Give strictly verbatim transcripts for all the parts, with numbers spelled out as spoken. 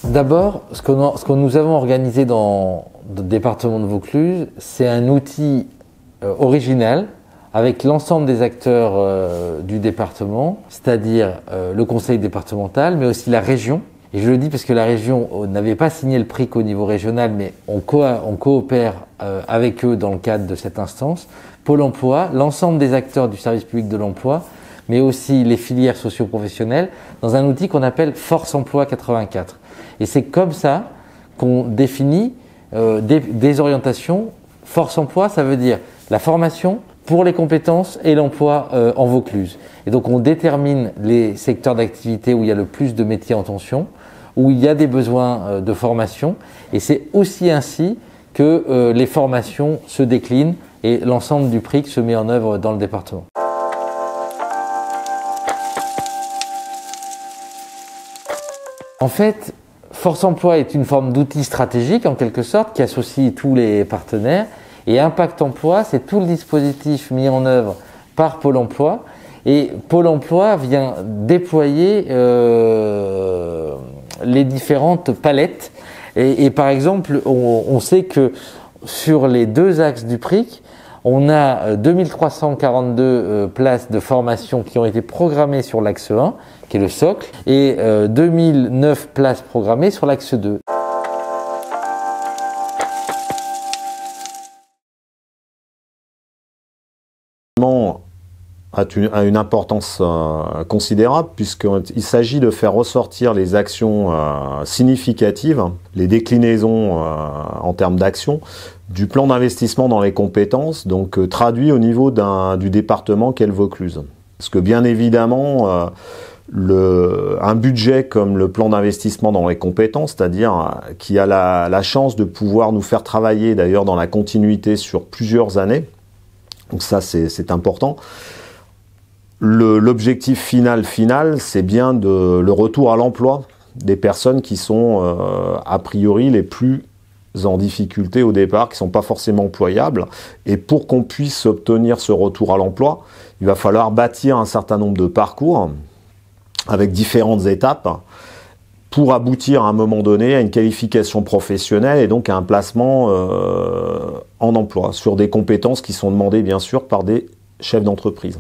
D'abord, ce que nous, ce que nous avons organisé dans le département de Vaucluse, c'est un outil euh, original avec l'ensemble des acteurs euh, du département, c'est-à-dire euh, le conseil départemental, mais aussi la région. Et je le dis parce que la région n'avait pas signé le P R I C au niveau régional, mais on, co on coopère euh, avec eux dans le cadre de cette instance. Pôle emploi, l'ensemble des acteurs du service public de l'emploi, mais aussi les filières socio-professionnelles, dans un outil qu'on appelle Force Emploi quatre-vingt-quatre. Et c'est comme ça qu'on définit euh, des, des orientations. Force Emploi, ça veut dire la formation pour les compétences et l'emploi euh, en Vaucluse. Et donc on détermine les secteurs d'activité où il y a le plus de métiers en tension, où il y a des besoins euh, de formation. Et c'est aussi ainsi que euh, les formations se déclinent et l'ensemble du P R I C se met en œuvre dans le département. En fait, Force Emploi est une forme d'outil stratégique en quelque sorte qui associe tous les partenaires, et Impact Emploi, c'est tout le dispositif mis en œuvre par Pôle Emploi, et Pôle Emploi vient déployer euh, les différentes palettes. Et, et par exemple, on, on sait que sur les deux axes du P R I C, on a deux mille trois cent quarante-deux euh, places de formation qui ont été programmées sur l'axe un, qui est le socle, et euh, deux mille neuf places programmées sur l'axe deux. A une importance euh, considérable puisqu'il s'agit de faire ressortir les actions euh, significatives, les déclinaisons euh, en termes d'actions du plan d'investissement dans les compétences, donc euh, traduit au niveau du département qu'est le Vaucluse. Parce que bien évidemment, euh, le, un budget comme le plan d'investissement dans les compétences, c'est-à-dire euh, qui a la, la chance de pouvoir nous faire travailler d'ailleurs dans la continuité sur plusieurs années, donc ça c'est important. L'objectif final, final, c'est bien de, le retour à l'emploi des personnes qui sont euh, a priori les plus en difficulté au départ, qui ne sont pas forcément employables. Et pour qu'on puisse obtenir ce retour à l'emploi, il va falloir bâtir un certain nombre de parcours avec différentes étapes pour aboutir à un moment donné à une qualification professionnelle et donc à un placement euh, en emploi sur des compétences qui sont demandées bien sûr par des chefs d'entreprise.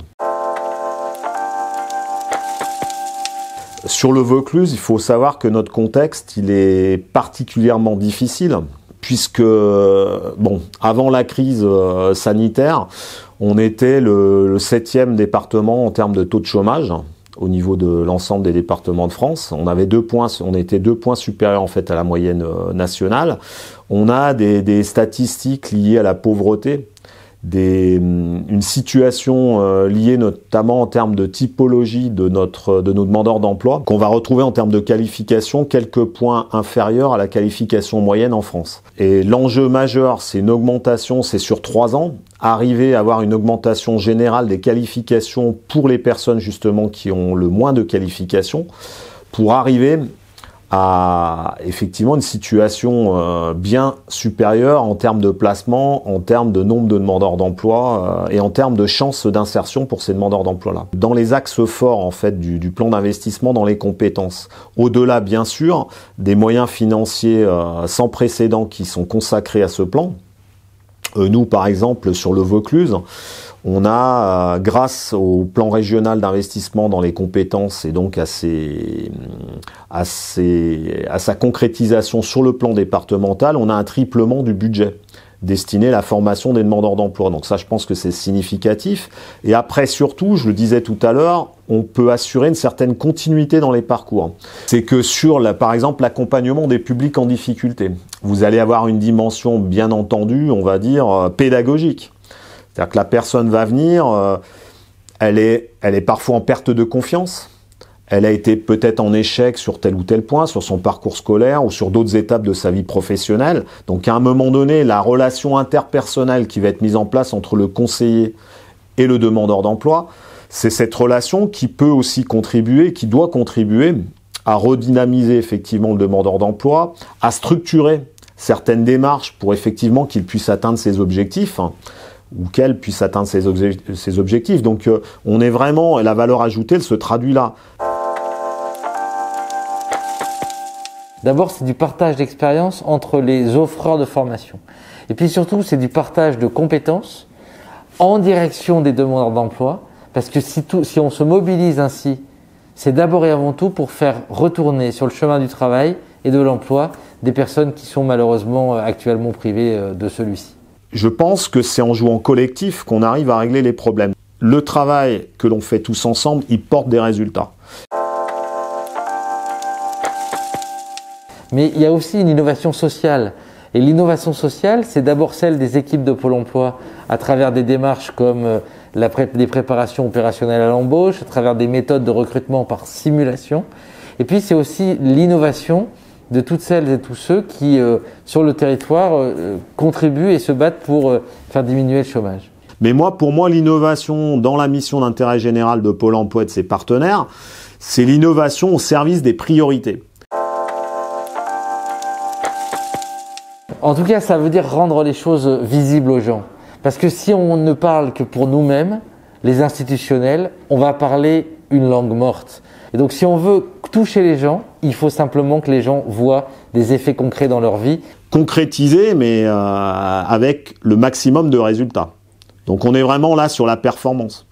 Sur le Vaucluse, il faut savoir que notre contexte, il est particulièrement difficile, puisque, bon, avant la crise euh, sanitaire, on était le, le septième département en termes de taux de chômage au niveau de l'ensemble des départements de France. On avait deux points, on était deux points supérieurs en fait à la moyenne euh, nationale. On a des, des statistiques liées à la pauvreté. Des, une situation euh, liée notamment en termes de typologie de, notre, de nos demandeurs d'emploi, qu'on va retrouver en termes de qualification quelques points inférieurs à la qualification moyenne en France. Et l'enjeu majeur, c'est une augmentation, c'est sur trois ans, arriver à avoir une augmentation générale des qualifications pour les personnes justement qui ont le moins de qualifications, pour arriver à effectivement une situation euh, bien supérieure en termes de placement, en termes de nombre de demandeurs d'emploi euh, et en termes de chances d'insertion pour ces demandeurs d'emploi-là. Dans les axes forts en fait du, du plan d'investissement dans les compétences, au-delà bien sûr des moyens financiers euh, sans précédent qui sont consacrés à ce plan, euh, nous par exemple sur le Vaucluse, on a, euh, grâce au plan régional d'investissement dans les compétences et donc à, ses, à, ses, à sa concrétisation sur le plan départemental, on a un triplement du budget destiné à la formation des demandeurs d'emploi. Donc ça, je pense que c'est significatif. Et après, surtout, je le disais tout à l'heure, on peut assurer une certaine continuité dans les parcours. C'est que sur, la, par exemple, l'accompagnement des publics en difficulté, vous allez avoir une dimension, bien entendu, on va dire, pédagogique. C'est-à-dire que la personne va venir, euh, elle est, elle est parfois en perte de confiance, elle a été peut-être en échec sur tel ou tel point, sur son parcours scolaire ou sur d'autres étapes de sa vie professionnelle. Donc à un moment donné, la relation interpersonnelle qui va être mise en place entre le conseiller et le demandeur d'emploi, c'est cette relation qui peut aussi contribuer, qui doit contribuer à redynamiser effectivement le demandeur d'emploi, à structurer certaines démarches pour effectivement qu'il puisse atteindre ses objectifs, hein, ou qu'elle puisse atteindre ses, ses objectifs. Donc euh, on est vraiment, la valeur ajoutée, elle se traduit là. D'abord, c'est du partage d'expérience entre les offreurs de formation. Et puis surtout, c'est du partage de compétences en direction des demandeurs d'emploi, parce que si, tout, si on se mobilise ainsi, c'est d'abord et avant tout pour faire retourner sur le chemin du travail et de l'emploi des personnes qui sont malheureusement actuellement privées de celui-ci. Je pense que c'est en jouant collectif qu'on arrive à régler les problèmes. Le travail que l'on fait tous ensemble, il porte des résultats. Mais il y a aussi une innovation sociale. Et l'innovation sociale, c'est d'abord celle des équipes de Pôle emploi à travers des démarches comme la pré- des préparations opérationnelles à l'embauche, à travers des méthodes de recrutement par simulation. Et puis c'est aussi l'innovation de toutes celles et tous ceux qui, euh, sur le territoire, euh, contribuent et se battent pour euh, faire diminuer le chômage. Mais moi, pour moi, l'innovation dans la mission d'intérêt général de Pôle emploi et de ses partenaires, c'est l'innovation au service des priorités. En tout cas, ça veut dire rendre les choses visibles aux gens. Parce que si on ne parle que pour nous-mêmes, les institutionnels, on va parler une langue morte. Et donc si on veut toucher les gens, il faut simplement que les gens voient des effets concrets dans leur vie. Concrétiser, mais euh, avec le maximum de résultats. Donc on est vraiment là sur la performance.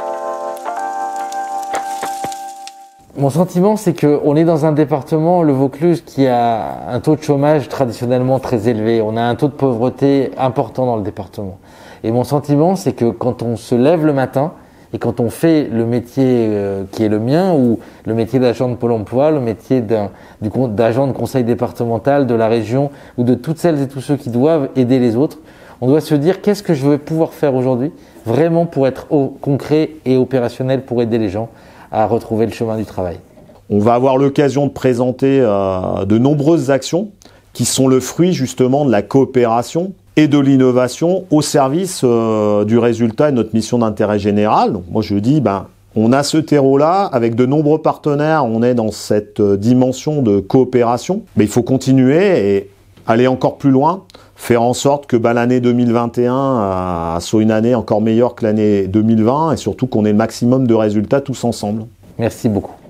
Mon sentiment, c'est qu'on est dans un département, le Vaucluse, qui a un taux de chômage traditionnellement très élevé. On a un taux de pauvreté important dans le département. Et mon sentiment, c'est que quand on se lève le matin et quand on fait le métier euh, qui est le mien, ou le métier d'agent de Pôle emploi, le métier d'un, du, d'agent de conseil départemental de la région, ou de toutes celles et tous ceux qui doivent aider les autres, on doit se dire qu'est-ce que je vais pouvoir faire aujourd'hui, vraiment pour être au, concret et opérationnel pour aider les gens à retrouver le chemin du travail. On va avoir l'occasion de présenter euh, de nombreuses actions qui sont le fruit justement de la coopération et de l'innovation au service euh, du résultat de notre mission d'intérêt général. Donc moi je dis, ben, on a ce terreau-là, avec de nombreux partenaires, on est dans cette euh, dimension de coopération. Mais il faut continuer et aller encore plus loin, faire en sorte que ben, l'année deux mille vingt et un euh, soit une année encore meilleure que l'année deux mille vingt et surtout qu'on ait le maximum de résultats tous ensemble. Merci beaucoup.